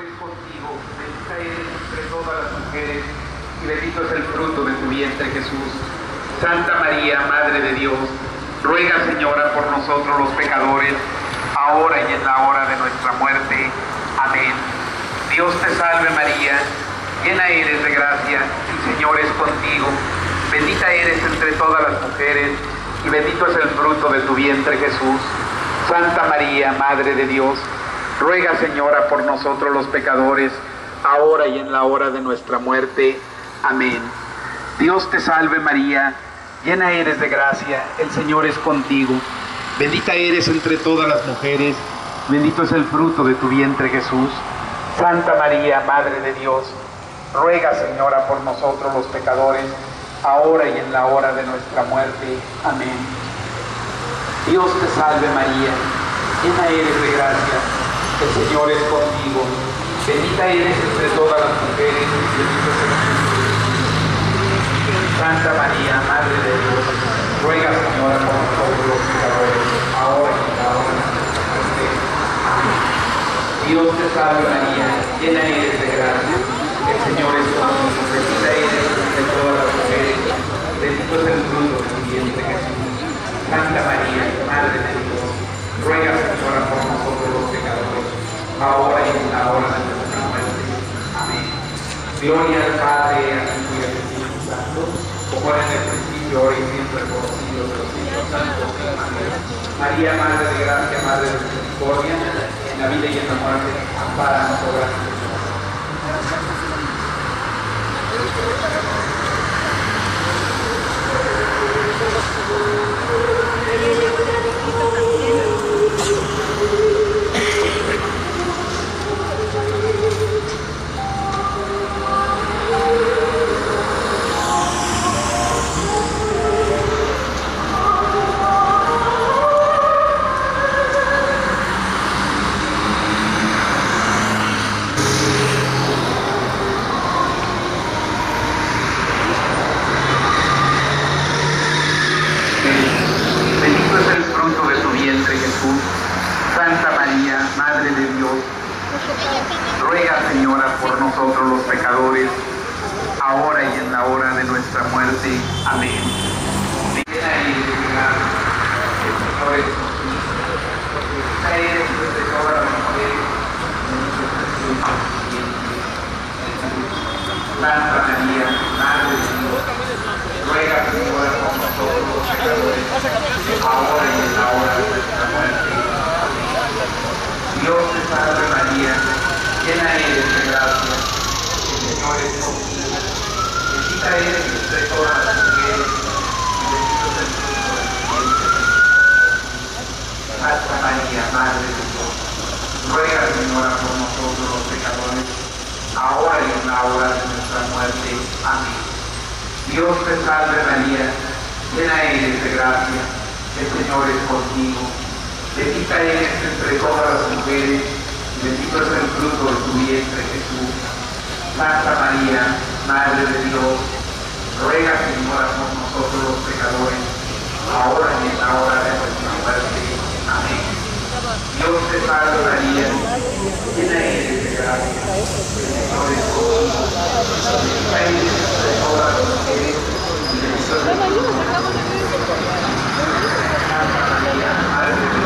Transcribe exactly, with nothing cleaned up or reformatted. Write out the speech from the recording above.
es contigo, bendita eres entre todas las mujeres, y bendito es el fruto de tu vientre, Jesús. Santa María, Madre de Dios, ruega, Señora, por nosotros los pecadores, ahora y en la hora de nuestra muerte. Amén. Dios te salve María, llena eres de gracia, el Señor es contigo, bendita eres entre todas las mujeres, y bendito es el fruto de tu vientre, Jesús. Santa María, Madre de Dios, ruega, Señora, por nosotros los pecadores, ahora y en la hora de nuestra muerte. Amén. Dios te salve María, llena eres de gracia, el Señor es contigo, bendita eres entre todas las mujeres, bendito es el fruto de tu vientre, Jesús. Santa María, Madre de Dios, ruega, Señora, por nosotros los pecadores, ahora y en la hora de nuestra muerte. Amén. Dios te salve María, llena eres de gracia, el Señor es contigo, bendita eres entre todas las mujeres, bendito es el fruto de tu vientre. Santa María, Madre de Dios, ruega, Señora, por nosotros los pecadores, ahora y en la hora de nuestra muerte. Amén. Dios te salve María, llena eres de gracia, el Señor es contigo, bendita eres entre todas las mujeres, bendito es el fruto de tu vientre, Jesús. Santa María, Madre de Dios, ruega, Señora, por nosotros los pecadores, ahora y en la hora de nuestra muerte. Amén. Gloria al Padre, al Hijo y al Espíritu Santo, como era en el principio, ahora y siempre, por los siglos de los siglos. Santos. Amén. María, Madre de gracia, Madre de misericordia, en la vida y en la muerte, ampáranos, oh gran Señor. Santa María, Madre de Dios, ruega, Señora, por nosotros los pecadores, ahora y en la hora de nuestra muerte. Amén. Llena eres de gracia, el Señor es contigo, bendita eres entre todas las mujeres, bendito es el fruto de tu vientre. Santa María, Madre de Dios, ruega, Señora, por nosotros los pecadores, ahora y en la hora de nuestra muerte. Dios te salve María, llena eres de gracia, el Señor es contigo, bendita eres entre todas las mujeres, y bendito es el fruto de tu vientre. Santa María, Madre de Dios, ruega, Señora, por nosotros los pecadores, ahora y en la hora de nuestra muerte. Amén. Dios te salve María, llena eres de gracia, el Señor es contigo, bendita eres entre todas las mujeres, y bendito es el fruto de tu vientre, Jesús. Santa María, Madre de Dios, ruega, Señora, por nosotros los pecadores, ahora y en la hora de nuestra muerte. Amén. Dios te salve María, llena eres de gracia, el Señor es contigo, bendita eres entre todas las mujeres, y bendito es el fruto de tu vientre. Santa María, Madre de Dios,